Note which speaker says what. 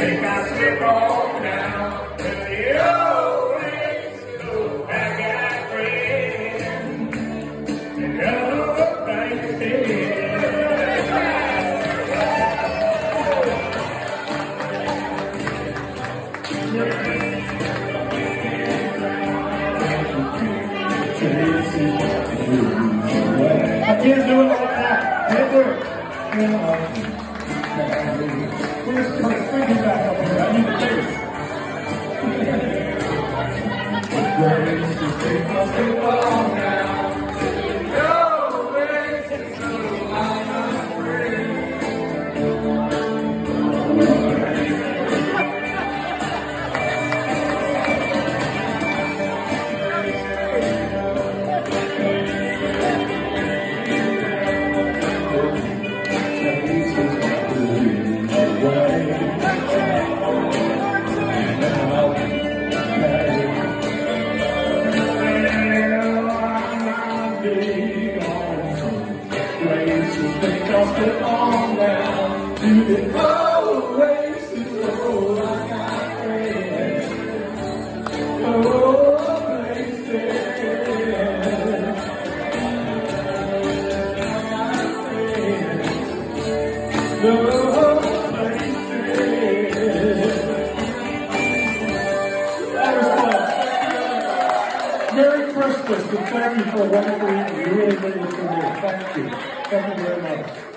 Speaker 1: Think I slip on down to the old ways, go back at friends, and go back again. I can't do it like that. Can't do it. Where's my finger back up here? I need the bass. Grace to take us along now. Your ways is so I'm free. Just get on down to the old places, oh, I got friends, oh, places, oh, places. Merry Christmas and thank you for a wonderful evening. You really made it for me. Thank you. Thank you very much.